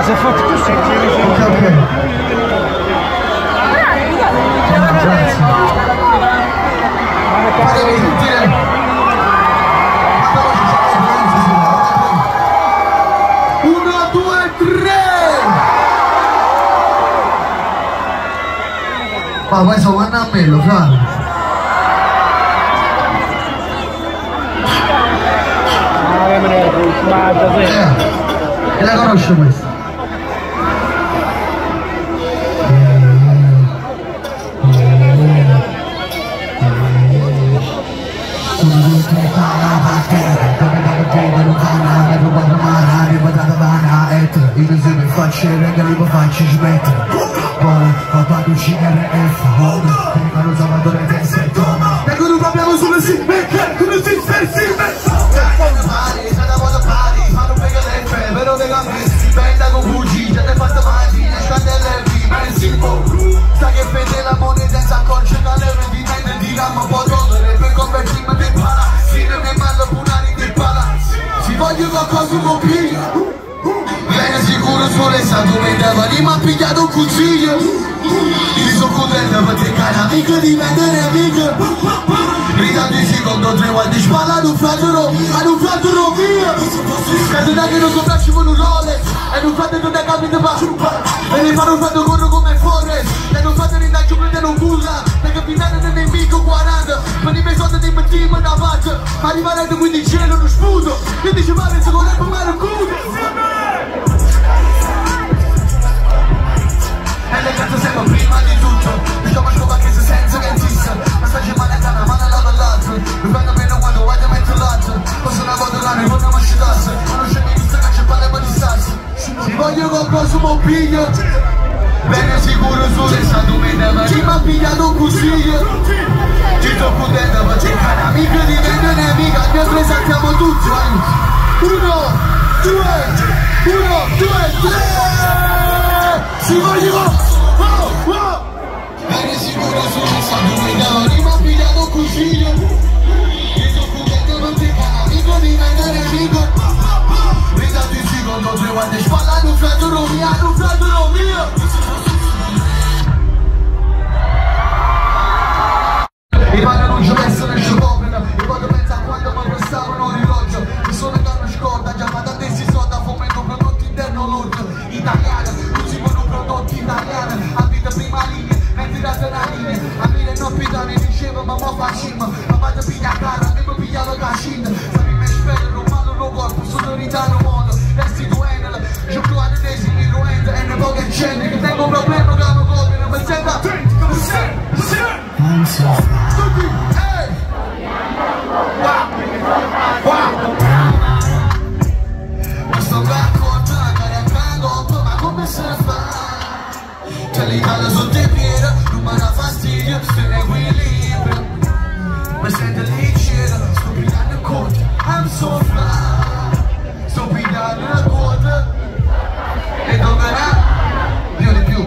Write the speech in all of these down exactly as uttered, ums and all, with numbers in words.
Ah, si è fatto tu sei. Ok, ok. Grazie. Fatevi sentire. Uno, due, tre. Ma poi sono a mello, fra. E la conosco questa? Faccio regali, ma faccio smettere. Poi papà uccidere e fa ora. Vengono Salvatore Testa e Toma. E quando abbiamo sulle si mette, come si si mette. Però te cambisti, benda con Gucci, già te fatta mangi, le scandelle di Messico. Sta che vede la moneta e si accorge che le vendite di gamma può togliere per convertirmi di pala. Si ne mi manda punari di pala. Si voglio qualcosa con piglia. Bene sicuro sulle stato mi dava lì ma ha pigliato un consiglio. Io sono contento perché cara amica diventa nemica. Gridando in secondo tre volte spalla ad un fratello, ad un fratello via. E non è che non so braccio con un Rolex. E non fate non è capito ma e ne fanno fatto corro come Forrest. E non fate rindaggio prendere un culla. Perché finale del nemico quaranta. Per i miei soldi di team da faccia. Ma rimanete quindi in cielo non sputo. Io dice male se vorrebbe male un culo. E le cazzo siamo prima di tutto. Diciamo scopa che se senza che esista. Ma sta gemando da una mano alla l'altra. Mi prendo meno quando guardo metto l'altro. Posso una volta l'anno e non mi scedasse. Non c'è mi dista che c'è palle ma di sassi. Si voglio qualcosa un piglio. Bene sicuro sulle stato mi dava. Chi mi ha pigliato un consiglio. Ci sto potendo perché cara amica diventa nemica. Abbiamo preso siamo tutti. Uno, due, uno, due, tre. Si voglio, oh, oh. Bene sicuro sono stato guidato, mi ha pigliato un consiglio. Io sono contento non ti fa amico diventa nemico. Ridato in secondo tre volte spallando un fratello mio, un fratello mio. I padri non ci pensano e ci coprono. I padri pensano a quando mi prestavano l'orologio. Mi sono che non scorda, già ma tantissimi soldi a fomento prodotto interno lordo. Italiano, non si vogliono prodotti italiani. A vita prima linea, mentre da terra linea. A mille non pitane diceva ma mo facciamo. Ma vado piglia a cara, e mi pigliavo cascina. Sapi me spero, ma non lo corpo, sonorità non modo. Restituendo, gioco a tedeschi mi ruendo. E ne poche scende, che tengo un problema che non copio. Non mi senta, come sei? Tutti, ehi! Wow! Wow! Questo racconto è un ma come se ne fa? C'è l'Italia sotto i piedi, non mi dà fastidio, se ne equilibrio. Mi sento leggero, sto pigliando il conto, I'm so fly. Sto pigliando la coda e dove va? Più di più.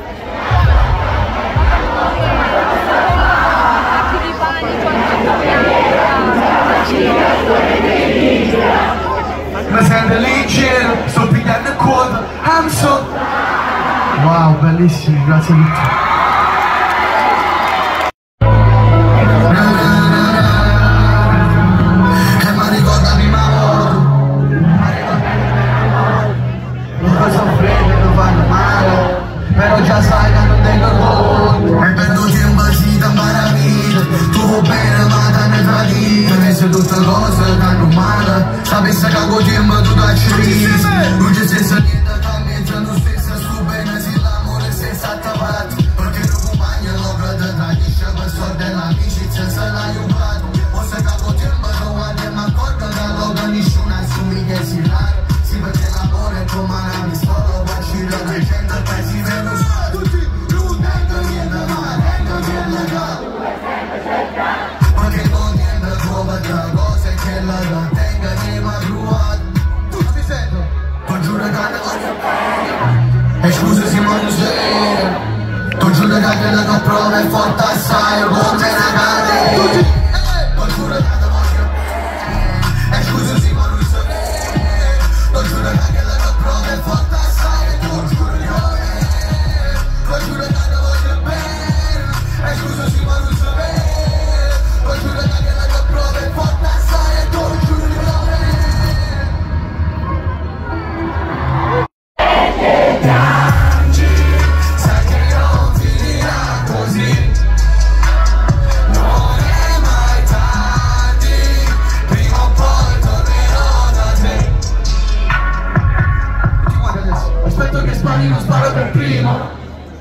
Mi sento leggero, sto pigliando il coda, I'm so fly. Wow, bellissimi, grazie a tutti. Però già sai che non tengo conto. E per tutti un basita maraviglia. Tu bene ma te ne tradito. E se tutte cose che hanno male. Sapessi che con tempo tu dai crisi. Non c'è senza niente cambia. Non stessa su bene se l'amore stessa attappato. Perché il compagno lo prende tradisce. Per sorte l'amicizia se l'hai usato. O se che con tempo non guardi ma accorgo che l'oga nessuno assumi che si raro. Si perché l'amore è come una pistola. Bacino da gente che si vede. E scusa Simone se tu giuro che quella che prova è forte assai con te una cade tu giuro che te voglio bene e scusa Simone se tu giuro che quella che prova è forte assai spari, non sparo per primo.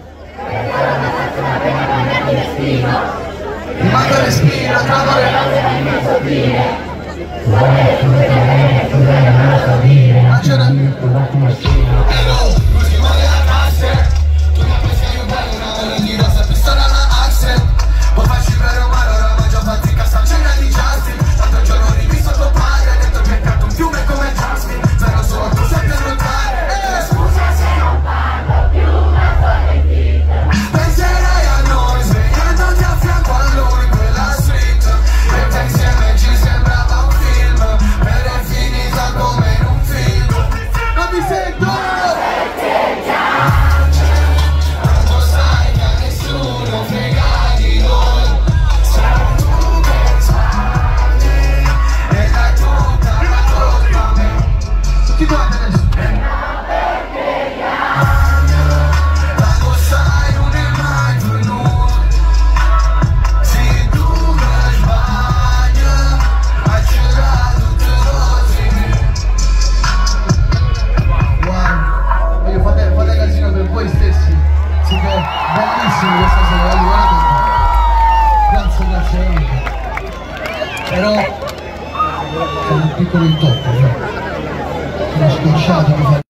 Mi manca respiro, travo le cose nel mio sottile. Però c'è un piccolo intoppo, una scorciata mi fa.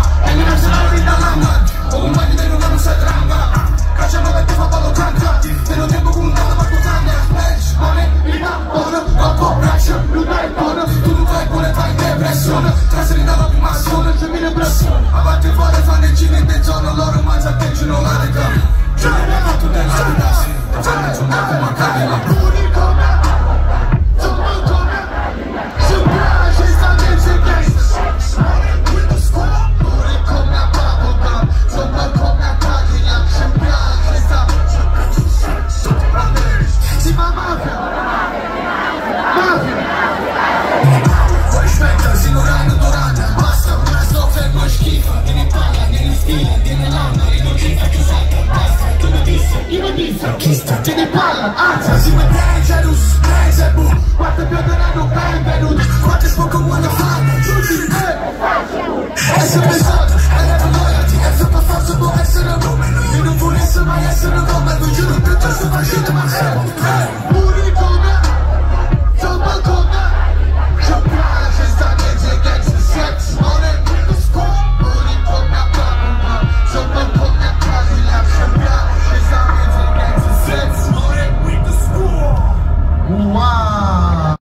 Te ne parla, anzi, assieme a Dangerous, Dangerous, quante pioneranno benvenuti, quante spoco vuole fare, tutti, eh, essere pensato, avere loyalty, essere per forza può essere un numero, io non volessi mai essere un numero, vi giuro piuttosto facete ma siamo, eh, muri come, sopra come, c'è piace, sta niente, gangsta, sex, money, the school, muri come a papà, sopra come a Cadillac, c'è piace, sta niente, gangsta, sex, money, with the school. Wow!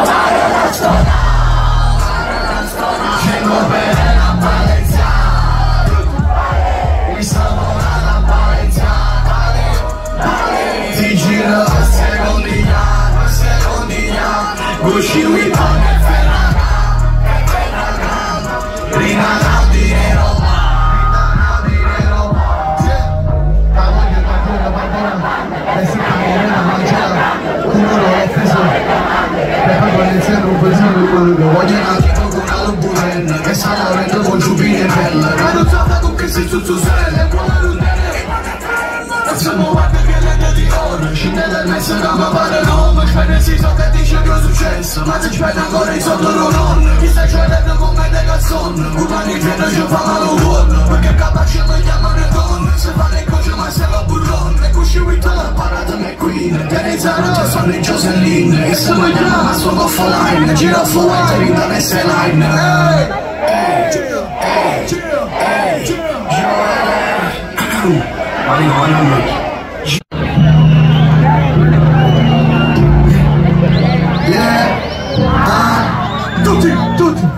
Jingle bell, la Valencia, mi savora la Valencia, ti giro a secondia, a secondia, Gucci Vuitton e Ferragamo, e Ferragamo, rinanao di Roma, rinanao di Roma, La moglie, il padrone, la bambina, lei si cammina, mangia, uno l'ho offeso, e poi valenciano un pesino, lo voglio anche con una loburen, che sa laurendo con giubine belle, ma non so da con che sei su Suselle, buona rundere, siamo guarda che legge di oro, scende dal mezzo da ma pare nome, spende si so che dice che è successo, ma se spende ancora in sotto non, chi sta cedendo come dei calzoni, urlani viene ci fa male un buono, perché capace lo chiamano donne, se fa le cose ma se lo burrone, e cusci Vuitton, parate me queen, Terezzano già sono i Joseline, e se lo chiama sto goffo line, gira fuori te vinta le sei line, ehi, ehi, ehi, ehi, Money, money, money. yeah, ah, tutti, tutti.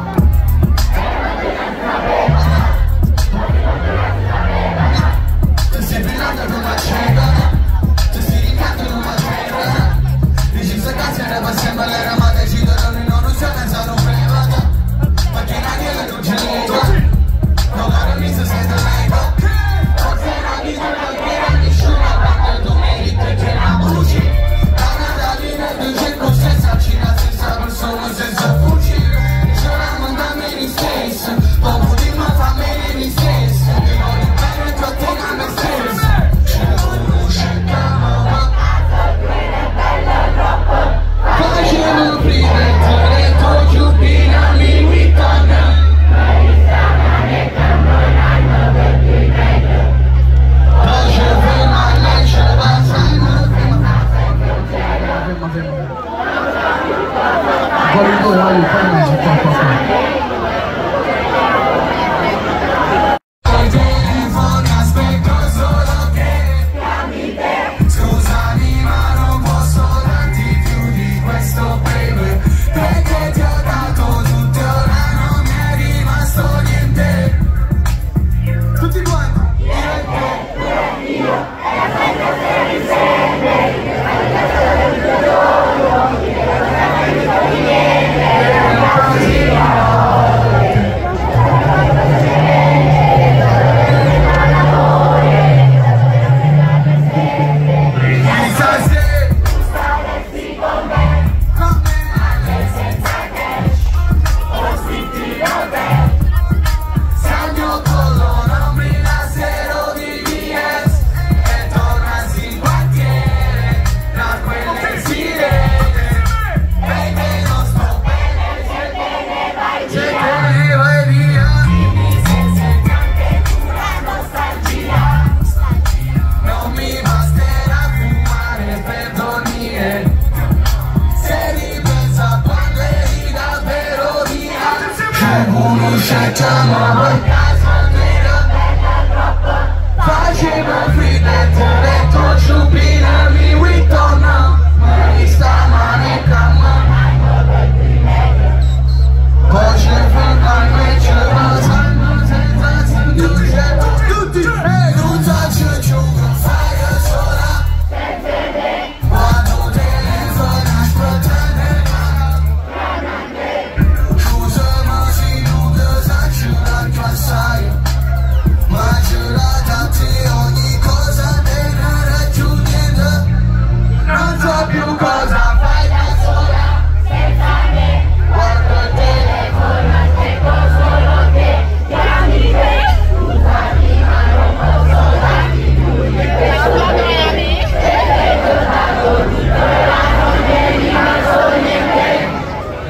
Ti stai brillando con una cieca, ti stai ricando con una cieca, dici se cazzo ne fa sempre le ramate, ci tornano in non usiamo senza non privata, perché nadie le non c'è niente, non la remisa senza lei.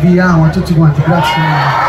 vi amo a tutti quanti, grazie.